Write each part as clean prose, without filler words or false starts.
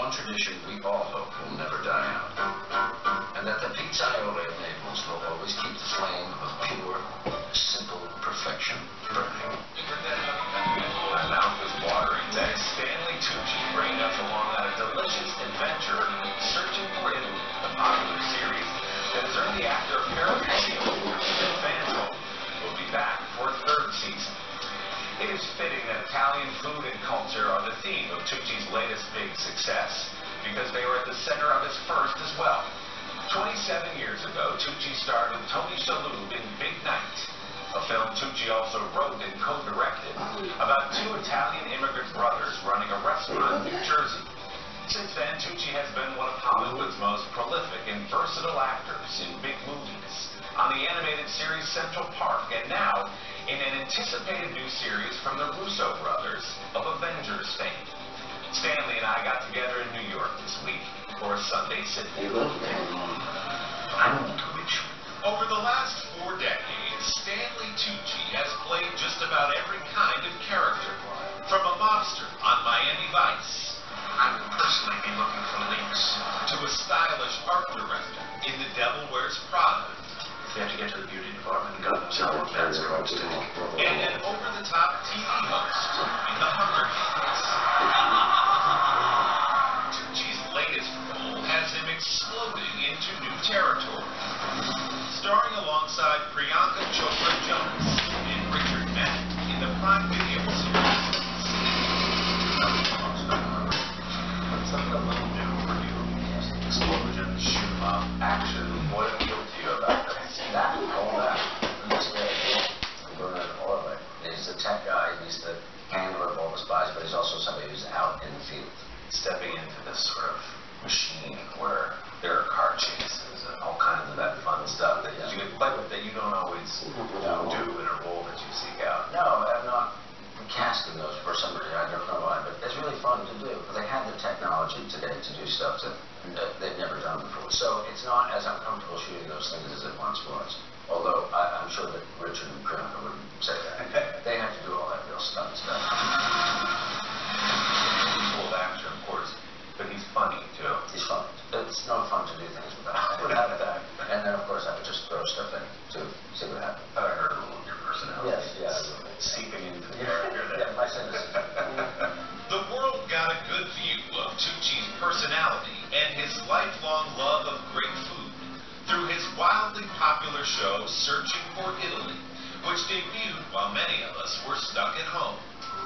one tradition we all hope will never die out. And that the pizzaioli of Naples will always keep the flame of pure, simple perfection burning. My mouth is watering. That is Stanley Tucci bringing us along on a delicious adventure searching for Italy, the popular series that has earned the actor a pair of Emmy Awards and fans hope will be back for a third season. It is fitting that Italian food and culture are the theme of Tucci's latest big success, because they were at the center of his first as well. 27 years ago, Tucci starred with Tony Shalhoub in Big Night, a film Tucci also wrote and co-directed about two Italian immigrant brothers running a restaurant in New Jersey. Since then, Tucci has been one of Hollywood's most prolific and versatile actors in big movies, on the animated series Central Park, and now in an anticipated new series from the Russo brothers of Avengers fame. Stanley and I got together in New York this week for a Sunday sit-down. Over the last 4 decades, Stanley Tucci has played just about every kind of character, from a mobster on Miami Vice, I would personally be looking for leaks. to a stylish art director in The Devil Wears Prada, If you have to get to the beauty department, God knows how long that's going to take. and an over-the-top TV host in The Hunger Games. Tucci's latest role has him exploding into new territory, starring alongside Priyanka Chopra Jonas and Richard Madden in the Prime Video series. Something a little new for you. Explosion, shoot 'em up, action. What appealed to you about that? That, all that. That's very cool. We're going all of it. He's the tech guy, he's the handler of all the spies, but he's also somebody who's out in the field. Stepping into this sort of machine where there are car chases and all kinds of that fun stuff that you can play with that you don't always do in a role that you seek out. No, I'm not cast in those for somebody, I don't know why, but it's really fun to do. They have the technology today to do stuff that they've never done before. So it's not as uncomfortable shooting those things as it once was. Although I'm sure that Richard and Priyanka wouldn't say that. They have to do all that real stuff. Full of action, of course, but he's funny too. He's fun. It's no fun to do things without that. And then, of course, I would just throw stuff in to see what happens. I heard a little of your personality. Yes. Seeping into the character there. Yeah, my sense. The world got a good view of Tucci's personality and his lifelong love of great food through his wildly popular show Searching for Italy, which debuted while many of us were stuck at home.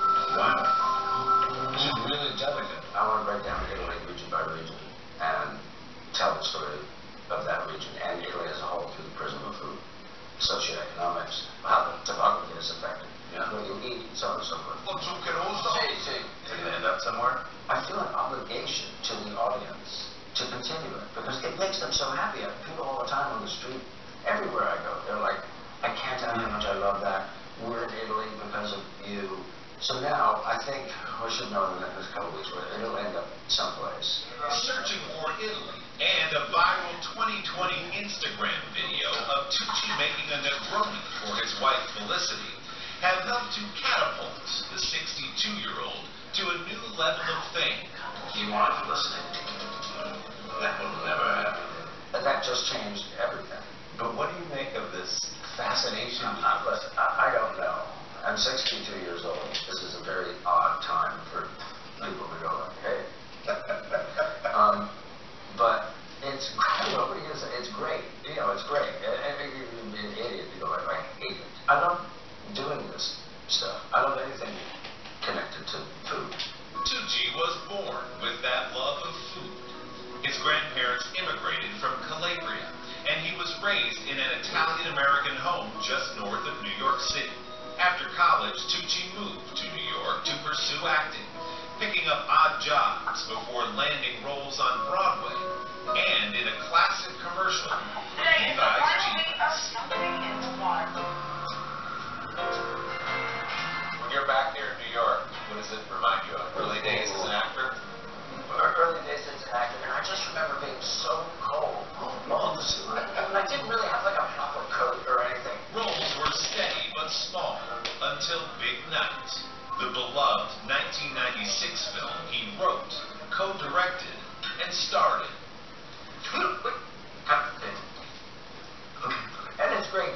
Wow. This is really delicate. I want to break down Italy region by region and tell the story of that region and Italy as a whole through the prism of food, socioeconomics, how the topography is affected, what you eat, and so on and so forth. Is it going to end up somewhere? I feel an obligation to the audience to continue it because it makes them so happy. People all the time on the street, everywhere I go, they're like, I can't tell you how much I love that. We're in Italy because of you. So now, I think we should know in the next couple of weeks where it'll end up someplace. Searching for Italy and a viral 2020 Instagram video of Tucci making a Negroni for his wife Felicity have helped to catapult the 62-year-old to a new level of fame. He wanted Felicity. That will never happen. But that just changed everything. But what do you make of this fascination? I don't know. I'm 62 years old. This is a very odd time for people to go like, hey. But it's great. What are you going to say? It's great. You know, it's great. You'd be an idiot to go like, I hate it. I love doing this stuff. I love anything connected to food. Tucci was born with that love of food. His grandparents immigrated from Calabria, and he was raised in an Italian-American home just north of New York City. After college, Tucci moved to New York to pursue acting, picking up odd jobs before landing roles on Broadway and in a classic commercial for Levi's jeans. When you're back here in New York, what does it remind you of? Early days as an actor? Early days as an actor, and I just remember being so cold. I didn't really have like a proper coat or anything. Roles were steady but small until Big Night, the beloved 1996 film he wrote, co-directed,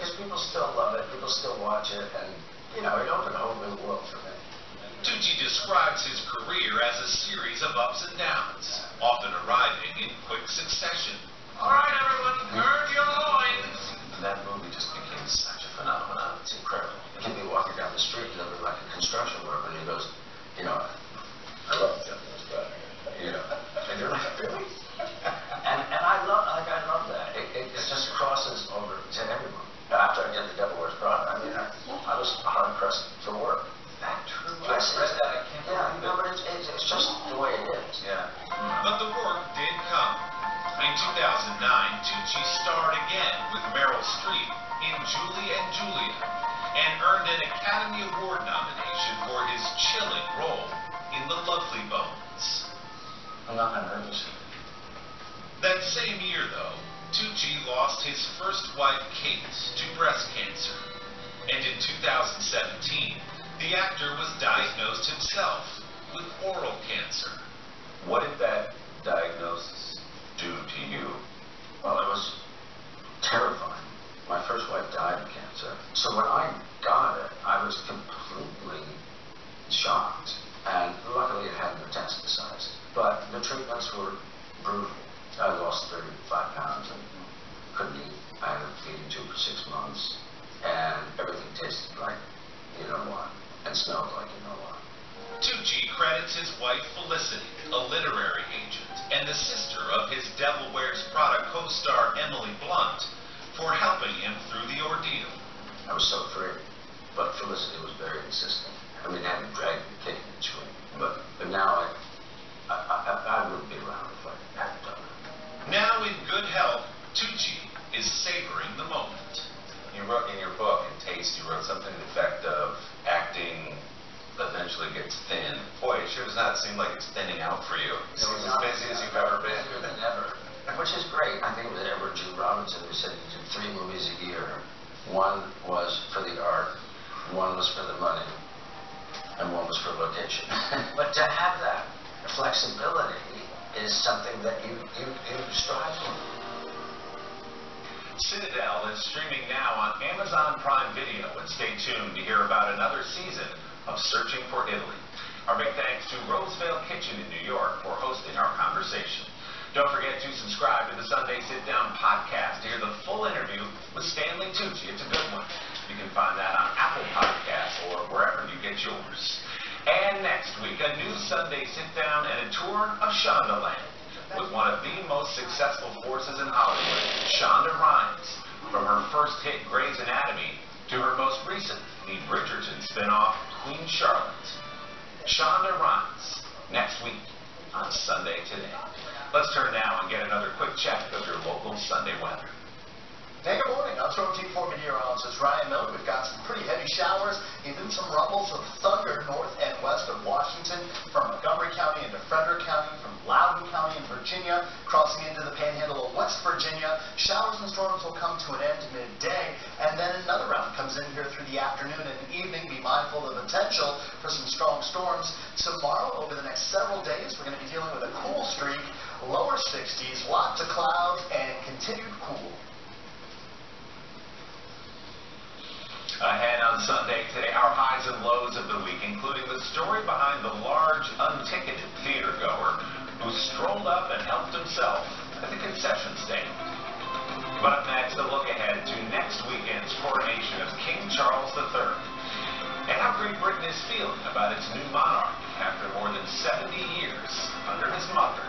because people still love it, people still watch it, and, you know, it opened a whole new world for me. Tucci describes his career as a series of ups and downs, often arriving in quick succession. All right, everyone, gird your loins. That movie just became such a phenomenon. It's incredible. You can be walking down the street and look like a construction worker, and he goes, you know, I love Japanese brother. You know, and you're like, really? and I love that. It just crosses over to everyone. After I did The Devil Wears Prada, I mean, I was hard pressed for work. That true? Yes, I read that. I can't believe it. No, but it's just the way it is. Yeah. But the work did come. In 2009, Tucci starred again with Meryl Streep in Julie and Julia and earned an Academy Award nomination for his chilling role in The Lovely Bones. I'm not nervous. That same year, though, Tucci lost his first wife, Kate, to breast cancer. And in 2017, the actor was diagnosed himself with oral cancer. What did that diagnosis do to you? Well, it was terrifying. My first wife died of cancer. So when I got it, I was completely shocked. And luckily it hadn't metastasized. But the treatments were brutal. I lost 35 pounds and couldn't eat. I had a feeding tube for 6 months. And everything tasted like you know what, and smelled like you know what. Tucci credits his wife Felicity, a literary agent, and the sister of his Devil Wears Prada co-star Emily Blunt, for helping him through the ordeal. I was so afraid, but Felicity was very insistent. I mean, I had to drag the kid in between. But now I wouldn't be around if I hadn't done it. Now in good health, Tucci is savoring the moment. You wrote in your book, in Taste, you wrote something to the effect of acting eventually gets thin. Boy, it sure does not seem like it's thinning out for you. It seems as busy as you've ever been. Busier than ever. Which is great. I think it was Edward G. Robinson who said he did 3 movies a year. One was for the art, one was for the money, and one was for location. But to have that flexibility is something that you strive for. Citadel is streaming now on Amazon Prime Video, and stay tuned to hear about another season of Searching for Italy. Our big thanks to Roseville Kitchen in New York for hosting our conversation. Don't forget to subscribe to the Sunday Sit Down podcast to hear the full interview with Stanley Tucci. It's a good one. You can find that on Apple Podcasts or wherever you get yours. And next week, a new Sunday Sit Down and a tour of Shondaland with one of the most successful forces in Hollywood, Shonda Rhimes, from her first hit Grey's Anatomy to her most recent Lee Bridgerton spinoff, Queen Charlotte. Shonda Rhimes, next week on Sunday Today. Let's turn now and get another quick check of your local Sunday weather. Hey, good morning. I'm Storm Team 4 meteorologist Ryan Miller. We've got some pretty heavy showers, even some rumbles of thunder north and west of Washington, from Montgomery County into Frederick County, from Loudoun County in Virginia, crossing into the panhandle of West Virginia. Showers and storms will come to an end midday, and then another round comes in here through the afternoon and evening. Be mindful of the potential for some strong storms. Tomorrow, over the next several days, we're going to be dealing with a cool streak, lower 60s, lots of clouds, and continued cool. Ahead on Sunday Today, our highs and lows of the week, including the story behind the large, unticketed theatergoer who strolled up and helped himself at the concession stand. But up next, a look ahead to next weekend's coronation of King Charles III and how Great Britain is feeling about its new monarch after more than 70 years under his mother.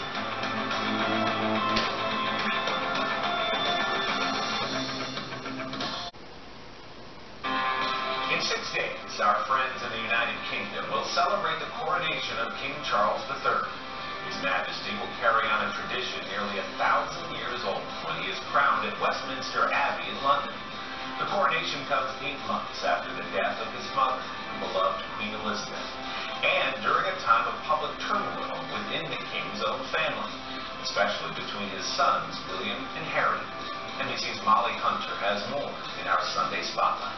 In 6 days, our friends in the United Kingdom will celebrate the coronation of King Charles III. His Majesty will carry on a tradition nearly 1,000 years old when he is crowned at Westminster Abbey in London. The coronation comes 8 months after the death of his mother, beloved Queen Elizabeth, and during a time of public turmoil within the King's own family, especially between his sons, William and Harry. NBC's Molly Hunter has more in our Sunday Spotlight.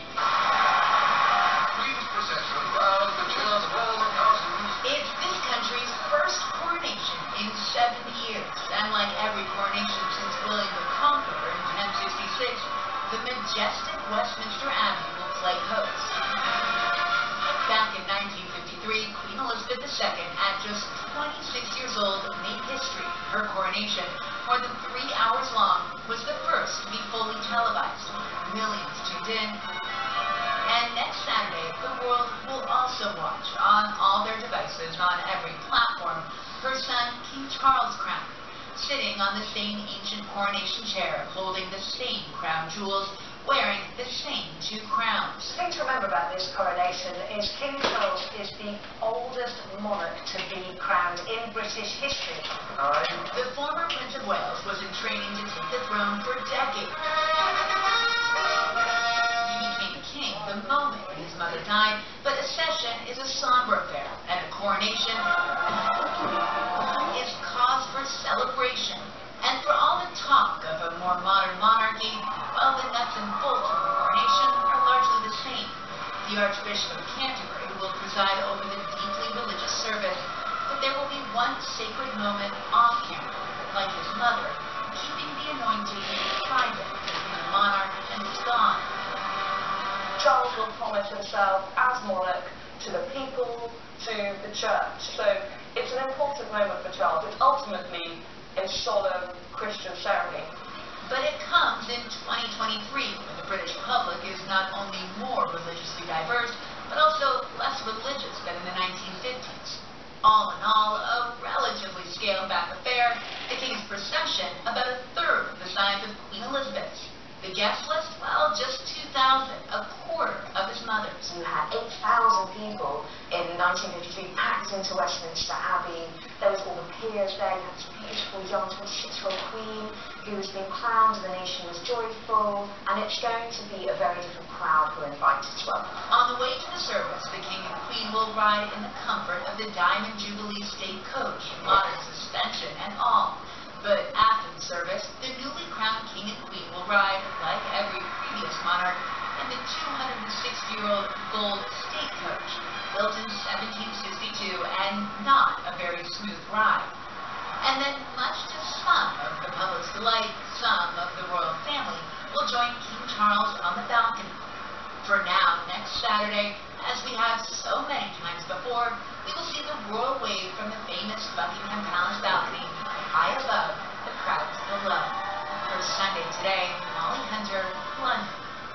It's this country's first coronation in 70 years. And like every coronation since William the Conqueror in 1066, the majestic Westminster Abbey will play host. Back in 1953, Queen Elizabeth II, at just 26 years old, made history. Her coronation, more than 3 hours long, was the first to be fully televised. Millions tuned in. And next Saturday, the world will also watch on all their devices, on every platform, her son King Charles' crown, sitting on the same ancient coronation chair, holding the same crown jewels, wearing the same 2 crowns. The thing to remember about this coronation is King Charles is the oldest monarch to be crowned in British history. The former Prince of Wales was in training to take the throne for decades. He became king the moment his mother died, but accession is a somber affair, and a coronation is cause for celebration. And for all the talk of a more modern monarchy, well, the nuts and bolts of the coronation are largely the same. The Archbishop of Canterbury will preside over the deeply religious service, but there will be one sacred moment off camera, like his mother, keeping the anointing private between the monarch and his God. Charles will promise himself as monarch to the people, to the church. So it's an important moment for Charles. It's ultimately a solemn Christian ceremony. But it comes in 2023, when the British public is not only more religiously diverse, but also less religious than in the 1950s. All in all, a relatively scaled-back affair. The King's procession, about a third the size of Queen Elizabeth's. The guest list, well, just 2,000, a quarter of his mother's. You had 8,000 people in 1953 packed into Westminster Abbey. There was all the peers there. You had this beautiful young 26-year-old queen who was being crowned, and the nation was joyful. And it's going to be a very different crowd who are invited as well. On the way to the service, the King and Queen will ride in the comfort of the Diamond Jubilee State Coach, modern suspension and all. But after the service, the newly crowned King and Queen will ride, like every previous monarch, in the 260-year-old gold state coach, built in 1762 and not a very smooth ride. And then, much to some of the public's delight, some of the royal family will join King Charles on the balcony. For now, next Saturday, as we have so many times before, we will see the royal wave from the famous Buckingham Palace balcony, high above, the crowds below. For Sunday Today, Molly Hunter, London.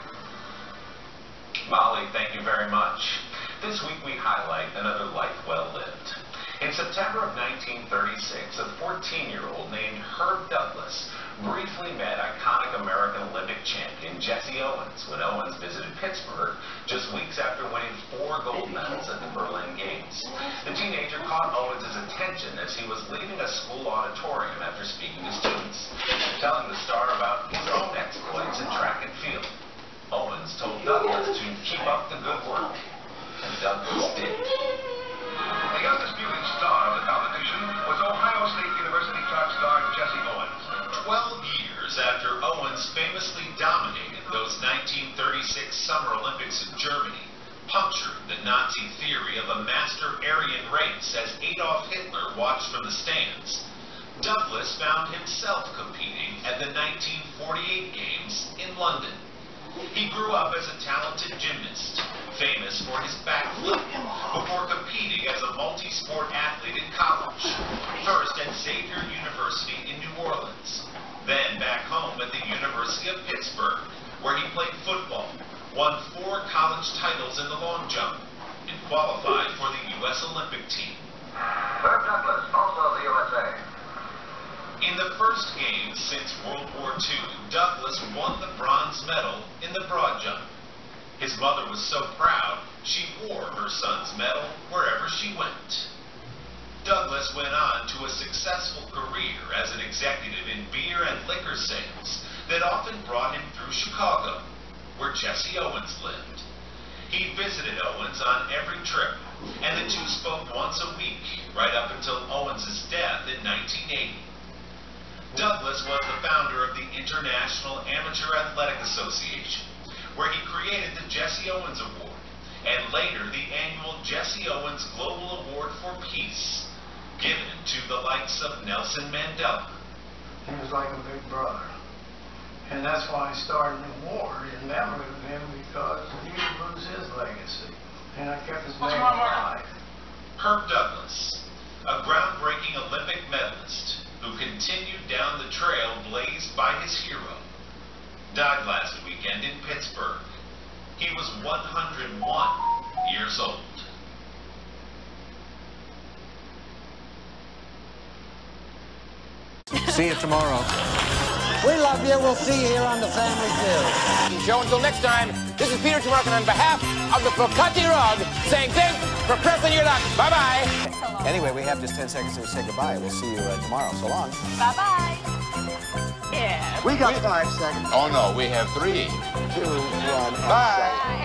Molly, thank you very much. This week we highlight another life well lived. In September of 1936, a 14-year-old named Herb Douglas briefly met iconic American Olympic champion Jesse Owens when Owens visited Pittsburgh just weeks after winning 4 gold medals at the Berlin Games. The teenager caught Owens' attention as he was leaving a school auditorium after speaking to students, telling the star about his own exploits in track and field. Owens told Douglas to keep up the good work, and Douglas did. The undisputed star of the competition was Ohio State University track star Jesse Owens. 12 years after Owens famously dominated those 1936 Summer Olympics in Germany, punctured the Nazi theory of a master Aryan race as Adolf Hitler watched from the stands, Douglas found himself competing at the 1948 Games in London. He grew up as a talented gymnast, famous for his backflip, before competing as a multi-sport athlete in college, first at Xavier University in New Orleans, then back home at the University of Pittsburgh, where he played football, won 4 college titles in the long jump, and qualified for the U.S. Olympic team. Herb Douglas, also of the USA. In the first Games since World War II, Douglas won the bronze medal in the broad jump. His mother was so proud, she wore her son's medal wherever she went. Douglas went on to a successful career as an executive in beer and liquor sales that often brought him through Chicago, where Jesse Owens lived. He visited Owens on every trip, and the two spoke once a week, right up until Owens' death in 1980. Douglas was the founder of the International Amateur Athletic Association, where he created the Jesse Owens Award, and later the annual Jesse Owens Global Award for Peace, given to the likes of Nelson Mandela. He was like a big brother. And that's why I started a war in memory of him, because he would lose his legacy. And I kept his name alive. Herb Douglas, a groundbreaking Olympic medalist who continued down the trail blazed by his hero, died last weekend in Pittsburgh. He was 101 years old. See you tomorrow. We love you. We'll see you here on The Family Feud. Show until next time, this is Peter Tomarkin on behalf of the Focati Rug saying thanks for pressing your luck. Bye-bye. Anyway, we have just 10 seconds to say goodbye. We'll see you tomorrow. So long. Bye-bye. Yeah. We got 5 seconds. Oh, no, we have 3. 2, 1, Bye.